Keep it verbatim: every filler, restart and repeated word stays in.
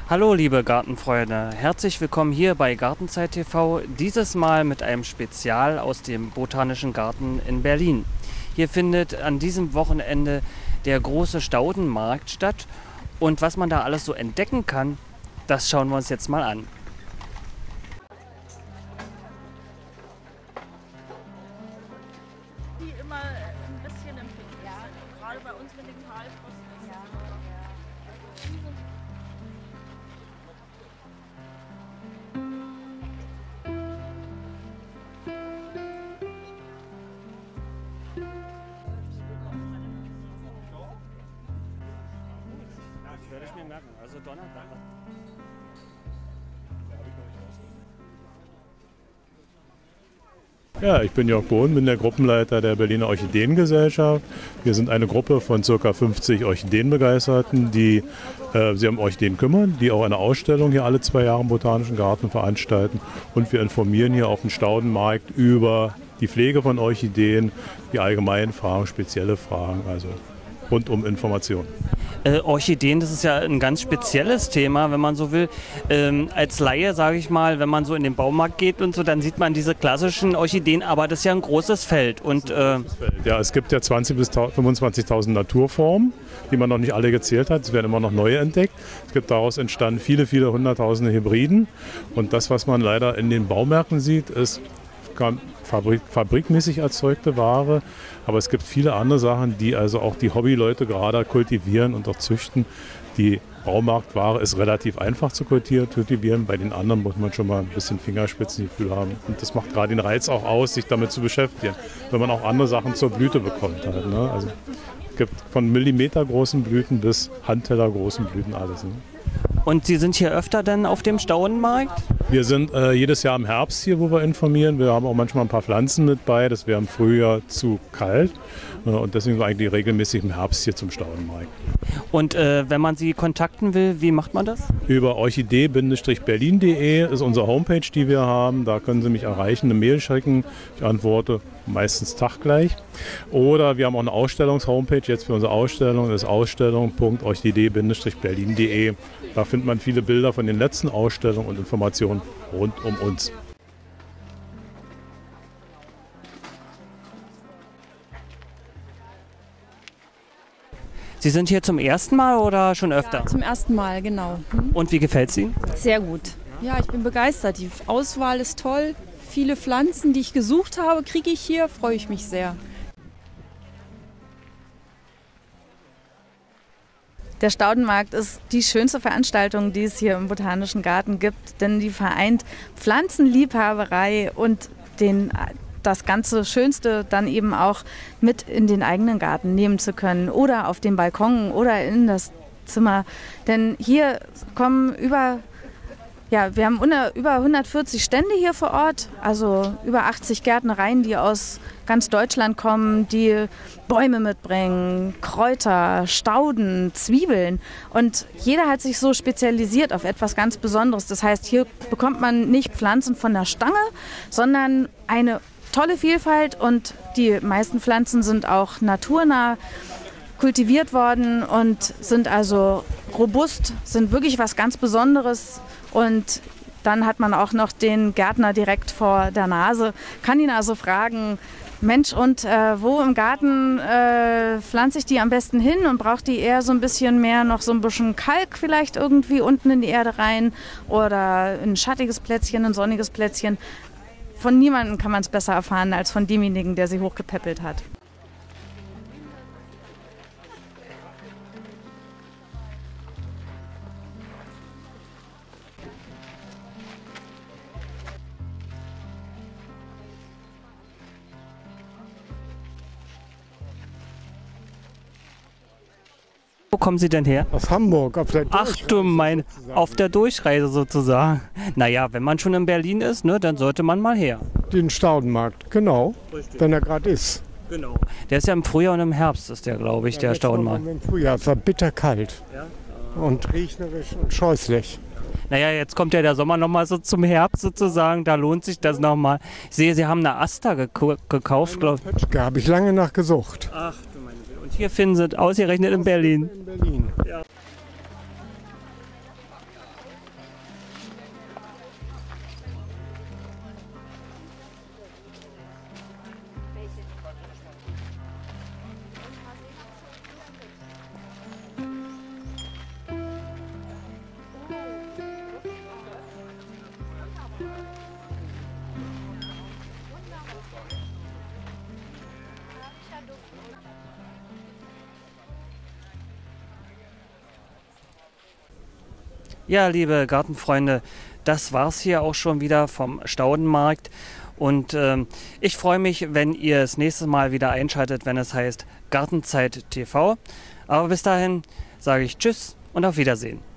Hallo liebe Gartenfreunde, herzlich willkommen hier bei Gartenzeit T V, dieses Mal mit einem Spezial aus dem Botanischen Garten in Berlin. Hier findet an diesem Wochenende der große Staudenmarkt statt und was man da alles so entdecken kann, das schauen wir uns jetzt mal an. Die immer ein bisschen empfindlich sind, gerade bei uns mit den Kahlfrosten. Das werde ich mir merken, also Donnerstag. Ja, ich bin Jörg Bohn, bin der Gruppenleiter der Berliner Orchideengesellschaft. Wir sind eine Gruppe von ca. fünfzig Orchideenbegeisterten, die äh, sich um Orchideen kümmern, die auch eine Ausstellung hier alle zwei Jahre im Botanischen Garten veranstalten. Und wir informieren hier auf dem Staudenmarkt über die Pflege von Orchideen, die allgemeinen Fragen, spezielle Fragen, also rund um Informationen. Äh, Orchideen, das ist ja ein ganz spezielles Thema, wenn man so will. Ähm, als Laie, sage ich mal, wenn man so in den Baumarkt geht und so, dann sieht man diese klassischen Orchideen, aber das ist ja ein großes Feld. Und, äh ja, es gibt ja zwanzigtausend bis fünfundzwanzigtausend Naturformen, die man noch nicht alle gezählt hat. Es werden immer noch neue entdeckt. Es gibt daraus entstanden viele, viele hunderttausende Hybriden. Und das, was man leider in den Baumärkten sieht, ist Fabrik, fabrikmäßig erzeugte Ware, aber es gibt viele andere Sachen, die also auch die Hobbyleute gerade kultivieren und auch züchten. Die Baumarktware ist relativ einfach zu kultivieren, bei den anderen muss man schon mal ein bisschen Fingerspitzengefühl haben. Und das macht gerade den Reiz auch aus, sich damit zu beschäftigen, wenn man auch andere Sachen zur Blüte bekommt. Halt, ne? Also es gibt von millimetergroßen Blüten bis handtellergroßen Blüten alles. Ne? Und Sie sind hier öfter denn auf dem Staudenmarkt? Wir sind äh, jedes Jahr im Herbst hier, wo wir informieren. Wir haben auch manchmal ein paar Pflanzen mit bei. Das wäre im Frühjahr zu kalt. Äh, und deswegen sind wir eigentlich regelmäßig im Herbst hier zum Staudenmarkt. Und äh, wenn man Sie kontakten will, wie macht man das? Über orchidee Bindestrich berlin punkt de ist unsere Homepage, die wir haben. Da können Sie mich erreichen, eine Mail schicken. Ich antworte meistens taggleich. Oder wir haben auch eine Ausstellungs-Homepage jetzt für unsere Ausstellung. Das ist ausstellung punkt orchidee Bindestrich berlin punkt de. Da findet man viele Bilder von den letzten Ausstellungen und Informationen rund um uns. Sie sind hier zum ersten Mal oder schon öfter? Ja, zum ersten Mal, genau. Hm? Und wie gefällt es Ihnen? Sehr gut. Ja, ich bin begeistert. Die Auswahl ist toll. Viele Pflanzen, die ich gesucht habe, kriege ich hier. Freue ich mich sehr. Der Staudenmarkt ist die schönste Veranstaltung, die es hier im Botanischen Garten gibt, denn die vereint Pflanzenliebhaberei und den, das ganze Schönste dann eben auch mit in den eigenen Garten nehmen zu können oder auf den Balkon oder in das Zimmer. Denn hier kommen über, ja, wir haben unter, über hundertvierzig Stände hier vor Ort, also über achtzig Gärtnereien, die aus ganz Deutschland kommen, die Bäume mitbringen, Kräuter, Stauden, Zwiebeln. Und jeder hat sich so spezialisiert auf etwas ganz Besonderes. Das heißt, hier bekommt man nicht Pflanzen von der Stange, sondern eine tolle Vielfalt. Und die meisten Pflanzen sind auch naturnah kultiviert worden und sind also robust, sind wirklich was ganz Besonderes. Und dann hat man auch noch den Gärtner direkt vor der Nase, kann ihn also fragen, Mensch, und äh, wo im Garten äh, pflanze ich die am besten hin und braucht die eher so ein bisschen mehr, noch so ein bisschen Kalk vielleicht irgendwie unten in die Erde rein oder ein schattiges Plätzchen, ein sonniges Plätzchen. Von niemandem kann man es besser erfahren als von demjenigen, der sie hochgepäppelt hat. Wo kommen Sie denn her? Aus Hamburg, auf der Ach du meine, auf der Durchreise sozusagen. Naja, wenn man schon in Berlin ist, ne, dann sollte man mal her. Den Staudenmarkt, genau, Richtig. wenn er gerade ist. Genau. Der ist ja im Frühjahr und im Herbst, ist der, glaube ich, Ja, der jetzt Staudenmarkt. Im Frühjahr, es war bitterkalt Ja? und regnerisch und scheußlich. Naja, jetzt kommt ja der Sommer nochmal so zum Herbst sozusagen, da lohnt sich das nochmal. Ich sehe, Sie haben eine Aster geko- gekauft, glaube ich. Pötschke habe ich lange nachgesucht. Ach du meine Güte. Und hier finden Sie es ausgerechnet in Berlin. In Berlin. Ja, liebe Gartenfreunde, das war's hier auch schon wieder vom Staudenmarkt. Und ähm, ich freue mich, wenn ihr das nächste Mal wieder einschaltet, wenn es heißt Gartenzeit T V. Aber bis dahin sage ich Tschüss und auf Wiedersehen.